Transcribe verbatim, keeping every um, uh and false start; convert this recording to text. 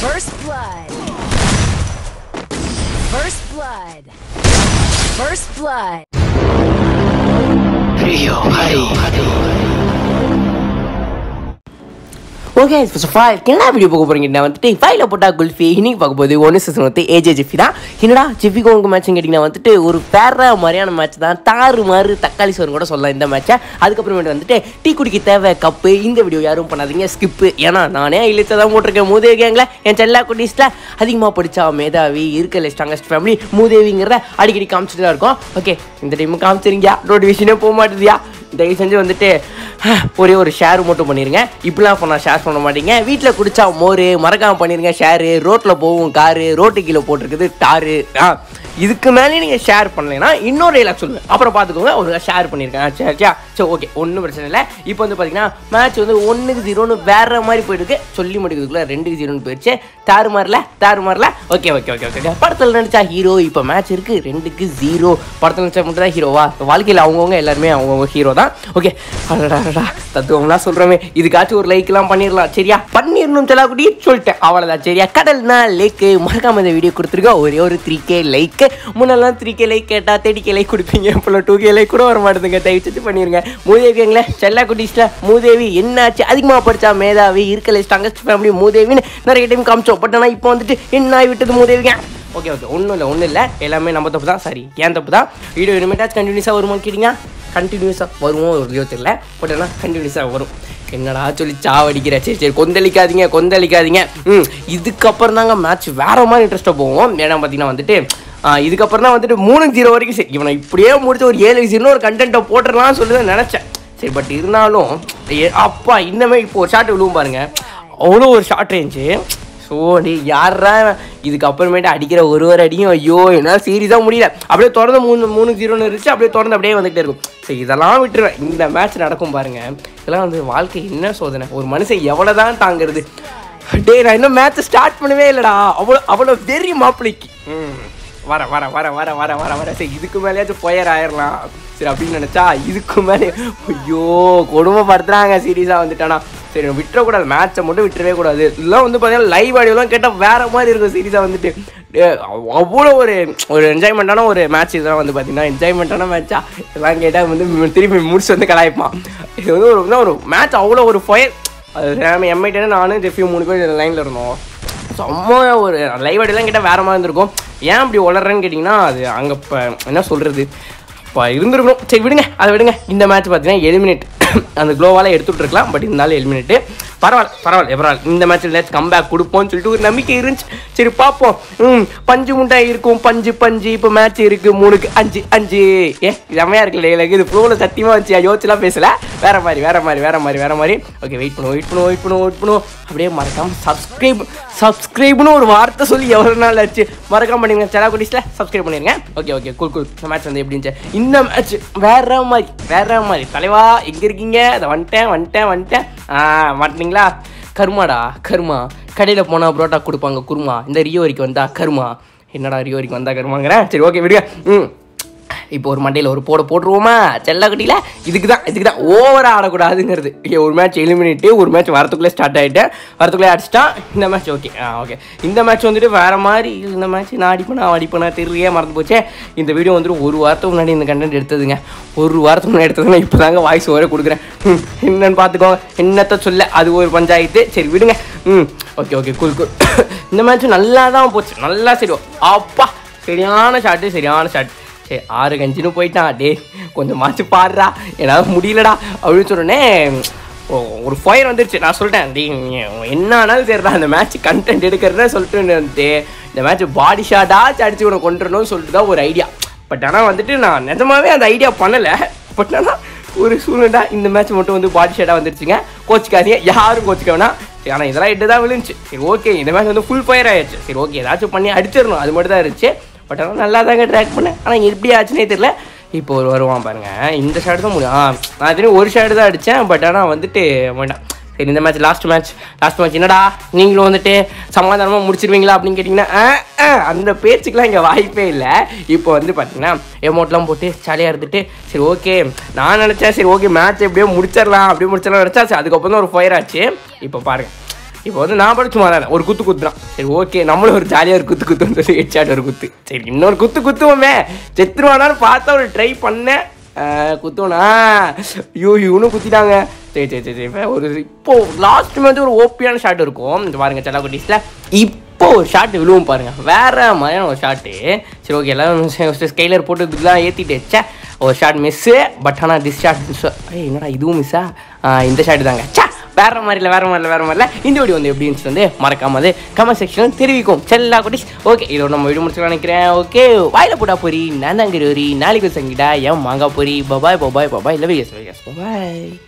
First blood. First blood. First blood. Rio, Hari, Hari. Okay first of all என்ன video பார்க்க போகிறீங்க நான் வந்துட்டு ஃபைவ்ல போட்டா குல்ஃபி இன்னைக்கு பார்க்க போது ஒன்று சீசன் வந்து ஏஜே ஜெஃபி தான். என்னடா ஜெஃபிக்கு உங்கள் மேட்ச்னு கேட்டிங்கன்னா வந்துட்டு ஒரு பேர மாதிரியான மேட்ச் தான். தாறு மாறு தக்காளி சோறுன்னு கூட சொல்லலாம் இந்த மேட்சை. அதுக்கப்புறமேட்டு வந்துட்டு டீ குடிக்க தேவை கப்பு. இந்த வீடியோ யாரும் பண்ணாதீங்க, ஸ்கிப்பு. ஏன்னா நானே இழுத்து தான் போட்டிருக்கேன். மூதேவிங்கள என் செல்லா குட்டீஸில் அதிகமாக படித்தா மேதாவி இருக்கல ஸ்ட்ராங்கஸ்ட் ஃபேமிலி மூதேவிங்கிறத அடிக்கடி காமிச்சிட்டு தான் இருக்கும். ஓகே இந்த டைம் காமிச்சிருங்க, நோட்டிஃபிகேஷனே போக மாட்டேதியா. தயவு செஞ்சு வந்துட்டு ஒரே ஒரு ஷேர் மட்டும் பண்ணிடுங்க. இப்படிலாம் பண்ணால் ஷேர் பண்ண மாட்டீங்க. வீட்டில் குடிச்சா மோர் மறக்காமல் பண்ணிடுங்க ஷேரு. ரோட்டில் போகும் காரு, ரோட்டு கீழே போட்டிருக்குது டாரு. ஆ இதுக்கு மேலே நீங்கள் ஷேர் பண்ணலைன்னா இன்னொரு டைலாக் சொல்லுங்கள், அப்புறம் பார்த்துக்கோங்க. ஒரு ஷேர் பண்ணியிருக்கேன் சரி சரி சரி ஓகே ஒன்றும் பிரச்சனை இல்லை. இப்போ வந்து பார்த்தீங்கன்னா மேட்ச் வந்து ஒன்றுக்கு ஜீரோன்னு வேறு மாதிரி போயிருக்கு. சொல்லி முடிக்கிறதுக்குள்ள ரெண்டுக்கு ஜீரோன்னு போயிடுச்சு. தாறு மாறல தாறு மாறல ஓகே ஓகே ஓகே ஓகே படத்தில் நடிச்சா ஹீரோ. இப்போ மேட்ச் இருக்குது ரெண்டுக்கு ஜீரோ. படத்தில் நடிச்சா மட்டும் தான் ஹீரோவா? வாழ்க்கையில் அவங்கவுங்க எல்லாருமே அவங்கவுங்க ஹீரோ தான். ஓகே அடடா தத்துவம்லாம் சொல்கிறோமே, இதுக்காச்சும் ஒரு லைக்லாம் பண்ணிடலாம் சரியா? பண்ணிடணும் செல்லா குட்டி சொல்லிட்டேன், அவ்வளோதான் சரியா? கடல்னா லேக்கு. மறக்காம இந்த வீடியோ கொடுத்துருக்கோம். ஒரே ஒரு த்ரீ கே லைக்கு. முன்னெல்லாம் த்ரீ கே லைக் கேட்டால் தேர்ட்டி கே லைக் கொடுப்பீங்க. இப்போ டூ கே லைக் கூட வர மாட்டேதுங்க. தயவுச்சு பண்ணிடுங்க. மூதேவிங்களே செல்லா குட்டீஸில் மூதேவி என்னாச்சு? அதிகமாக படித்தா மேதாவி இருக்கல ஸ்ட்ராங்கஸ்ட் ஃபேமிலி மூதேவின்னு நிறைய டைம் காமிச்சோம். பட் ஆனால் இப்போ வந்துட்டு என்ன ஆகி விட்டது மூதேவிங்க. ஓகே ஓகே ஒன்றும் இல்லை ஒன்றும் இல்லை, எல்லாமே நம்ம தப்பு தான். சரி ஏன் தப்பு தான். வீடியோ இனிமேட்டாச்சும் கண்டினியூஸாக வருமா கேட்டிங்க? கண்டினியூஸாக வருவோம் ஒரு வீடியோ தெரியல, பட் ஆனால் கண்டினியூஸாக வரும். என்னடா சொல்லி சாவடிக்கிற. சரி சரி கொந்தளிக்காதீங்க கொந்தளிக்காதீங்க. ம் இதுக்கப்புறம் தாங்க மேட்ச் வேறு மாதிரி இன்ட்ரெஸ்ட்டாக போவோம். ஏன்னா பார்த்தீங்கன்னா வந்துட்டு இதுக்கப்புறம் தான் வந்துட்டு மூணு ஜீரோ வரைக்கும் சரி இவனை இப்படியே முடிச்சு ஒரு ஏழு ஜீரோ ஒரு கண்டென்ட்டை போட்டுடலாம் சொல்லி தான் நினச்சேன். சரி பட் இருந்தாலும் அப்பா இந்தமாதிரி இப்போ ஒரு ஷார்ட் விழுவும் பாருங்க, அவ்வளோ ஒரு ஷார்ட் ரேஞ்சு. ஸோ நீ யாரா இதுக்கப்புறமேட்டு அடிக்கிற ஒரு ஒரு அடியும் ஐயோ என்னால் சீரியஸாக முடியல. அப்படியே திறந்து மூணு மூணு ஜீரோன்னு இருந்துச்சு, அப்படியே திறந்து அப்படியே வந்துகிட்டே இருக்கும். சரி இதெல்லாம் விட்டுருவேன். இந்த மேட்ச் நடக்கும் பாருங்க, இதெல்லாம் வந்து வாழ்க்கை என்ன சோதனை. ஒரு மனுஷன் எவ்வளோ தான் தாங்கிறது. டே நான் இன்னும் மேட்ச் ஸ்டார்ட் பண்ணவே இல்லைடா. அவ்வளோ அவ்வளோ வெறி மாப்பிளைக்கு. ம் வர வர வர வர வர வர வர சரி இதுக்கு மேலேயாச்சும் ஃபயர் ஆயிடலாம் சரி அப்படின்னு நினச்சா இதுக்கு மேலே ஐயோ கொடுமைப்படுத்துகிறாங்க சீரியஸாக வந்துட்டானா. சரி விட்டுறக்கூடாது, மேட்சை மட்டும் விட்டுறவே கூடாது. இதெல்லாம் வந்து பார்த்தீங்கன்னா லைவ் ஆடியோலாம் கேட்டால் வேறு மாதிரி இருக்கும் சீரியஸாக வந்துட்டு. அவ்வளோ ஒரு ஒரு என்ஜாய்மெண்ட்டான ஒரு மேட்ச் இதெல்லாம் வந்து பார்த்தீங்கன்னா என்ஜாய்மெண்ட்டான மேட்சா இதெல்லாம் கேட்டால் வந்து திருப்பி முடிச்சு வந்து கலாய்ப்பான். இது வந்து ஒரு ஒரு மேட்ச் அவ்வளோ ஒரு ஃபயர். அது எம்ஐட்டே நானும் ஜெஃபியும் மூணு பேர் லைனில் இருந்தோம். செம்ம ஒரு லைவ் ஆடியோலாம் கேட்டால் வேறு மாதிரி இருந்திருக்கும். ஏன் அப்படி வளர்றேன்னு கேட்டிங்கன்னா அது அங்கே இப்போ என்ன சொல்கிறது இப்போ இருந்துருக்கணும். சரி விடுங்க அதை விடுங்க. இந்த மேட்ச் பார்த்தீங்கன்னா எலிமினேட் அந்த க்ளோவால் எடுத்துகிட்ருக்கலாம். பட் இருந்தாலும் எலிமினேட்டு பரவாயில்ல பரவாயில்ல எவரால் இந்த மேட்ச்சில் ஏதாச்சும் கம்பேக் கொடுப்போம்னு சொல்லிட்டு ஒரு நம்பிக்கை இருந்துச்சு. சரி பார்ப்போம். ம் பஞ்சு முட்டாய் இருக்கும் பஞ்சு பஞ்சு. இப்போ மேட்ச் இருக்குது மூணுக்கு அஞ்சு அஞ்சு. ஏ செம்மையாக இருக்குல்ல எனக்கு இது ப்ரோவில் சத்தியமாக வச்சு யோசிச்சுலாம் பேசலை. வேறு மாதிரி வேறு மாதிரி வேறு மாதிரி வேறு மாதிரி. ஓகே வெயிட் பண்ணுவோம் வெயிட் பண்ணுவோம் வெயிட் பண்ணுவோம் வெயிட் பண்ணுவோம். அப்படியே மறக்காமல் சப்ஸ்கிரைப் சப்ஸ்கிரைப்னு ஒரு வார்த்தை சொல்லி எவ்வளோ நாள் ஆச்சு. மறக்காம பண்ணிடுங்க செல்லா குட்டீஸில் சப்ஸ்கிரைப் பண்ணிடுங்க. Okay okay cool cool. இந்த மேட்ச் வந்து எப்படி இருந்துச்சு? இந்த மேட்ச் வேற மாதிரி வேற மாதிரி. தலைவா எங்கே இருக்கீங்க? அதை வந்துட்டேன் வந்துட்டேன் வந்துட்டேன். ஆ மாட்டிங்களா? கருமாடா கருமா. கடையில் போனால் புரோட்டா கொடுப்பாங்க குருமா. இந்த ரியோ வரைக்கும் வந்தா கருமா. என்னடா ரியோ வரைக்கும் வந்தா கருமாங்கிறேன். சரி ஓகே விடுங்க. ம் இப்போ ஒரு மண்டையில் ஒரு போட போட்டுருவோமா செல்லா குட்டியில்? இதுக்கு தான் இதுக்கு தான் ஓவராக ஆடக்கூடாதுங்கிறது. ஒரு மேட்ச் எலிமினேட்டு ஒரு மேட்ச் வரத்துக்குள்ளே ஸ்டார்ட் ஆகிட்டேன். வரத்துக்குள்ளே அடிச்சிட்டா இந்த மேட்ச் ஓகே ஆ ஓகே. இந்த மேட்ச் வந்துட்டு வேறு மாதிரி. இந்த மேட்ச் நான் அடிப்பேனா அடிப்பேனா தெரியலையே மறந்து போச்சே. இந்த வீடியோ வந்துட்டு ஒரு வாரத்துக்கு முன்னாடி இந்த கண்டென்ட் எடுத்ததுங்க. ஒரு வாரத்துக்கு முன்னாடி எடுத்ததுன்னா இப்போ தாங்க வாய்ஸ் ஓவரே கொடுக்குறேன். ம் என்னன்னு பார்த்துக்கோங்க. என்னத்தை சொல்ல அது ஒரு பஞ்சாயத்து. சரி விடுங்க. ம் ஓகே ஓகே கூல் கூல். இந்த மேட்ச் நல்லா தான் போச்சு நல்லா. சரி அப்பா சரியான ஷாட்டு சரியான ஷாட். சரி ஆறு கஞ்சின்னு போயிட்டான். டே கொஞ்சம் மாச்சு பாடுறா என்னால் முடியலடா அப்படின்னு சொன்னோடனே ஒரு ஃபயர் வந்துருச்சு. நான் சொல்லிட்டேன் டே என்ன ஆனாலும் சரிடா அந்த மேட்ச் கண்டென்ட் எடுக்கிறதா சொல்லிட்டு வந்துட்டு இந்த மேட்ச் பாடி ஷாட்டாச்சு அடிச்சு உனக்கு கொண்டுறணும்னு சொல்லிட்டு தான் ஒரு ஐடியா. பட் ஆனால் வந்துட்டு நான் நிஜமாவே அந்த ஐடியா பண்ணலை. பட் ஆனால் ஒரு சூழ்நிலை இந்த மேட்ச் மட்டும் வந்து பாடி ஷாட்டாக வந்துருச்சுங்க. கோச்சிக்காதீங்க யாரும் கோச்சிக்க வேணாம். சரி ஆனால் இதெல்லாம் எட்டு தான் விழுந்துச்சு. சரி ஓகே இந்த மேட்ச் வந்து ஃபுல் ஃபயர் ஆயிடுச்சு. சரி ஓகே ஏதாச்சும் பண்ணி அடிச்சிடணும் அது மட்டும் தான் இருந்துச்சு. பட் ஆனால் நல்லா தாங்க ட்ராக் பண்ணேன். ஆனால் எப்படி ஆச்சுன்னே தெரியல. இப்போ ஒரு வருவான் பாருங்கள். இந்த ஷாட் தான் முடியும். ஆ நான் தெரியும் ஒரு ஷாட் தான் அடித்தேன். பட் ஆனால் வந்துட்டு வேண்டாம். சரி இந்த match last match last match என்னடா நீங்களும் வந்துட்டு சமாதானமாக முடிச்சிருவீங்களா அப்படின்னு கேட்டிங்கன்னா அந்த பேச்சுக்கெலாம் இங்கே வாய்ப்பே இல்லை. இப்போ வந்து பார்த்தீங்கன்னா எமௌண்ட்லாம் போட்டு ஜாலியாக இருந்துட்டு சரி ஓகே நான் நினச்சேன் சரி ஓகே மேட்ச் எப்படியோ முடிச்சிடலாம் அப்படியே முடிச்சிடலாம் நினச்சா சரி அதுக்கப்புறம் தான் ஒரு ஃபயர் ஆச்சு. இப்போ பாருங்கள் இப்போ வந்து நான் படிச்சு மாறேன் ஒரு குத்து குத்துறான். சரி ஓகே நம்மளும் ஒரு ஜாலியாக ஒரு குத்து குத்து வந்து ஹெட் ஷாட் ஒரு குத்து. சரி இன்னொரு குத்து குத்துவோமே செத்துருவானான்னு பார்த்தா ஒரு ட்ரை பண்ணேன். குத்துவனா ஐயோ இவனும் குத்திட்டாங்க. சரி சரி சரி சரி ஒரு இப்போது லாஸ்ட் வந்து ஒரு ஓப்பியான ஷாட் இருக்கும். இந்த பாருங்கள் செல்லா குட்டீஸில் இப்போ ஒரு ஷாட்டு விழுவும் பாருங்கள் வேறு மாதிரியான ஒரு ஷாட்டு. சரி ஓகே எல்லோரும் ஸ்கெய்லர் போட்டு இதுக்கெலாம் ஏற்றிட்டு வச்சா ஒரு ஷாட் மிஸ்ஸு. பட் ஆனால் திஸ் ஷாட் மிஸ். ஏய் என்னடா இதுவும் மிஸ்ஸா? இந்த ஷாட்டு தாங்க சா வேறு மாதிரி இல்லை வேறு மாதிரி இல்லை வேறு மாதிரி இல்லை. இந்த வீடியோ வந்து எப்படி இருந்துச்சு வந்து மறக்காமது கமெண்ட் செக்ஷனில் தெரிவிக்கும் செல்லா குட்டீஸ். ஓகே இதோட நம்ம வீடியோ முடிச்சுக்கலாம் நினைக்கிறேன். ஓகே வாயில் போட்டா போரி நான் தாங்கிற ஒரு நாளைக்கு சங்கிட்டா ஏன் மாங்கா போரி பபாய் பபாய் பபாய் இல்லை எஸ் எஸ் பபாய்.